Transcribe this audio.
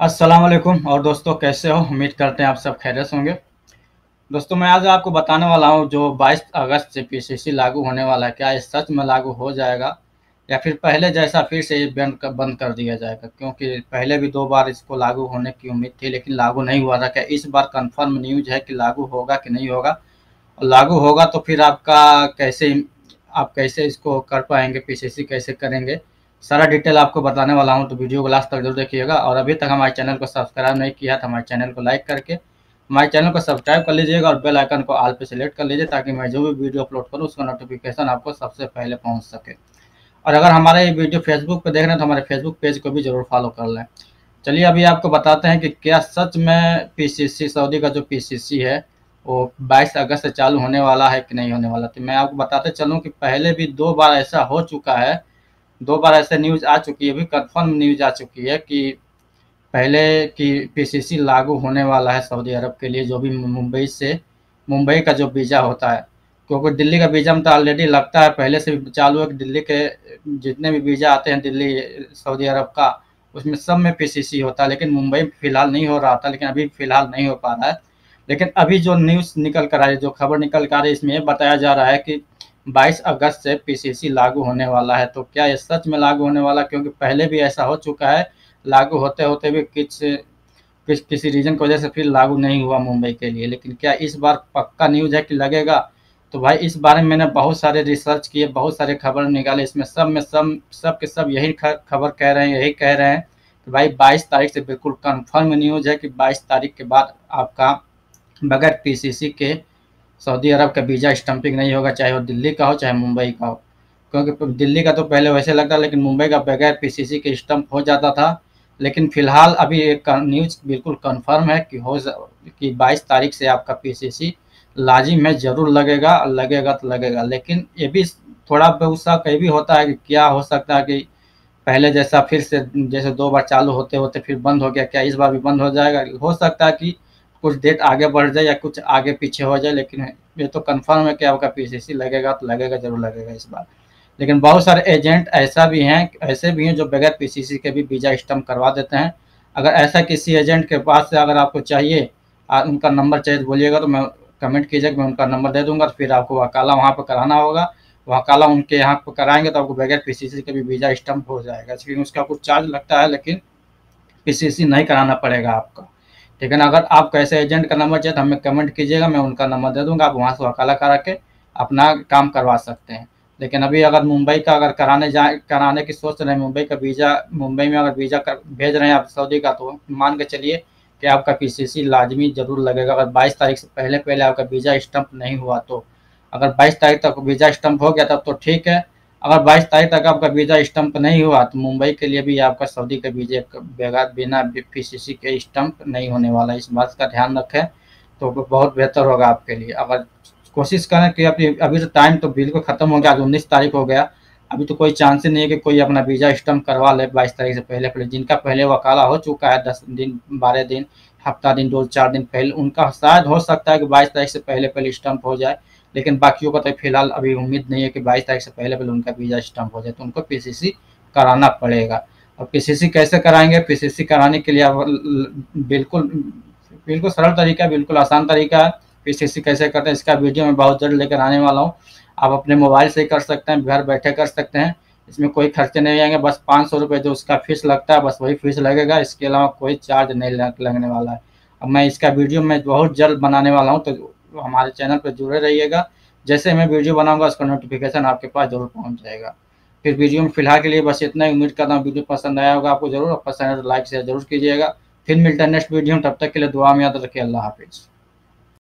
अस्सलाम वालेकुम। और दोस्तों कैसे हो? उम्मीद करते हैं आप सब खैरियत से होंगे। दोस्तों मैं आज आपको बताने वाला हूँ जो 22 अगस्त से पीसीसी लागू होने वाला है, क्या ये सच में लागू हो जाएगा या फिर पहले जैसा फिर से ये बंद कर दिया जाएगा? क्योंकि पहले भी 2 बार इसको लागू होने की उम्मीद थी लेकिन लागू नहीं हुआ था। क्या इस बार कन्फर्म न्यूज़ है कि लागू होगा कि नहीं होगा? और लागू होगा तो फिर आप कैसे इसको कर पाएँगे, पीसीसी कैसे करेंगे? सारा डिटेल आपको बताने वाला हूँ, तो वीडियो को लास्ट तक ज़रूर देखिएगा। और अभी तक हमारे चैनल को सब्सक्राइब नहीं किया तो हमारे चैनल को लाइक करके हमारे चैनल को सब्सक्राइब कर लीजिएगा और बेल आइकन को ऑल पे सेलेक्ट कर लीजिए, ताकि मैं जो भी वीडियो अपलोड करूँ उसका नोटिफिकेशन आपको सबसे पहले पहुँच सके। और अगर हमारा ये वीडियो फेसबुक पे देख रहे हैं तो हमारे फेसबुक पेज को भी ज़रूर फॉलो कर लें। चलिए अभी आपको बताते हैं कि क्या सच में पीसीसी, सऊदी का जो पीसीसी है वो 22 अगस्त से चालू होने वाला है कि नहीं होने वाला। तो मैं आपको बताते चलूँ कि पहले भी 2 बार ऐसा हो चुका है, 2 बार ऐसे न्यूज़ आ चुकी है, अभी कन्फर्म न्यूज़ आ चुकी है कि पहले कि पीसीसी लागू होने वाला है सऊदी अरब के लिए, जो भी मुंबई का जो वीज़ा होता है। क्योंकि दिल्ली का वीज़ा में तो ऑलरेडी लगता है, पहले से भी चालू है कि दिल्ली के जितने भी वीज़ा आते हैं दिल्ली सऊदी अरब का, उसमें सब में पीसीसी होता है। लेकिन मुंबई में फ़िलहाल नहीं हो रहा था, लेकिन अभी फ़िलहाल नहीं हो पा रहा है। लेकिन अभी जो न्यूज़ निकल कर आ रही है, जो खबर निकल कर आ रही है, इसमें ये बताया जा रहा है कि 22 अगस्त से पीसीसी लागू होने वाला है। तो क्या ये सच में लागू होने वाला है? क्योंकि पहले भी ऐसा हो चुका है, लागू होते-होते भी किसी रीज़न की वजह से फिर लागू नहीं हुआ मुंबई के लिए। लेकिन क्या इस बार पक्का न्यूज़ है कि लगेगा? तो भाई इस बारे में मैंने बहुत सारे रिसर्च किए, बहुत सारे खबर निकाले, इसमें सब के सब यही खबर कह रहे हैं, यही कह रहे हैं कि भाई 22 तारीख से बिल्कुल कन्फर्म न्यूज़ है कि 22 तारीख के बाद आपका बगैर पीसीसी के सऊदी अरब का वीज़ा स्टंपिंग नहीं होगा, चाहे वो दिल्ली का हो चाहे मुंबई का हो। क्योंकि दिल्ली का तो पहले वैसे लगता, लेकिन मुंबई का बगैर पीसीसी के स्टंप हो जाता था। लेकिन फिलहाल अभी एक न्यूज़ बिल्कुल कंफर्म है कि 22 तारीख से आपका पीसीसी लाजिम है, ज़रूर लगेगा, लगेगा तो लगेगा। लेकिन ये भी थोड़ा बहुत शक ये भी होता है कि क्या हो सकता है कि पहले जैसा फिर से, जैसे 2 बार चालू होते-होते फिर बंद हो गया, क्या इस बार भी बंद हो जाएगा? हो सकता है कि कुछ डेट आगे बढ़ जाए या कुछ आगे पीछे हो जाए, लेकिन ये तो कंफर्म है कि आपका पीसीसी लगेगा तो लगेगा, ज़रूर लगेगा इस बार। लेकिन बहुत सारे एजेंट ऐसे भी हैं जो बगैर पीसीसी के भी वीज़ा स्टंप करवा देते हैं। अगर ऐसा किसी एजेंट के पास से अगर आपको चाहिए, उनका नंबर चाहिए तो बोलिएगा, तो मैं कमेंट कीजिएगा, मैं उनका नंबर दे दूँगा। तो फिर आपको वकाला वहाँ पे कराना होगा, वकाला उनके यहाँ पे कराएँगे तो आपको बगैर पीसीसी के भी वीज़ा स्टंप हो जाएगा। लेकिन उसका कुछ चार्ज लगता है, लेकिन पीसीसी नहीं कराना पड़ेगा आपका। ठीक है ना? अगर आपको ऐसे एजेंट का नंबर चाहिए तो हमें कमेंट कीजिएगा, मैं उनका नंबर दे दूँगा, आप वहाँ से वकाला करा के अपना काम करवा सकते हैं। लेकिन अभी अगर मुंबई का अगर कराने की सोच रहे हैं, मुंबई में अगर वीज़ा भेज रहे हैं आप सऊदी का, तो मान के चलिए कि आपका पीसीसी लाज़मी ज़रूर लगेगा। अगर 22 तारीख से पहले आपका वीज़ा स्टंप नहीं हुआ तो। अगर 22 तारीख तक वीज़ा स्टंप हो गया तब तो ठीक है। अगर 22 तारीख तक आपका वीज़ा स्टंप नहीं हुआ तो मुंबई के लिए भी आपका सऊदी के वीज़े बगैर बिना पीसीसी के स्टंप नहीं होने वाला है। इस बात का ध्यान रखें तो बहुत बेहतर होगा आपके लिए। अगर कोशिश करें कि अभी तो टाइम तो बिल्कुल ख़त्म हो गया, आज 19 तारीख हो गया। अभी तो कोई चांस ही नहीं है कि कोई अपना वीज़ा स्टंप करवा ले 22 तारीख से पहले-पहले। जिनका पहले वकाला हो चुका है 10 दिन, 12 दिन, हफ़्ता दिन, 2-4 दिन पहले, उनका शायद हो सकता है कि 22 तारीख से पहले-पहले स्टंप हो जाए। लेकिन बाकियों का तो फिलहाल अभी उम्मीद नहीं है कि 22 तारीख से पहले-पहले उनका वीज़ा स्टंप हो जाए, तो उनको पीसीसी कराना पड़ेगा। और पीसीसी कैसे कराएँगे? पीसीसी कराने के लिए आप बिल्कुल बिल्कुल सरल तरीका है, बिल्कुल आसान तरीका है। पीसीसी कैसे करते हैं इसका वीडियो मैं बहुत जल्द लेकर आने वाला हूँ। आप अपने मोबाइल से ही कर सकते हैं, घर बैठे कर सकते हैं। इसमें कोई खर्चे नहीं आएँगे, बस ₹500 जो उसका फ़ीस लगता है, बस वही फ़ीस लगेगा। इसके अलावा कोई चार्ज नहीं लगने वाला है। अब मैं इसका वीडियो मैं बहुत जल्द बनाने वाला हूँ, तो हमारे चैनल पे जुड़े रहिएगा। जैसे मैं वीडियो बनाऊँगा उसका नोटिफ़िकेशन आपके पास ज़रूर पहुँच जाएगा। फिर वीडियो में फिलहाल के लिए बस इतना ही। उम्मीद करता हूँ वीडियो पसंद आया होगा आपको ज़रूर, और पसंद आया तो लाइक शेयर ज़रूर कीजिएगा। फिर मिलते हैं नेक्स्ट वीडियो में, तब तक के लिए दुआ में याद रखिए। अल्लाह हाफ़िज़।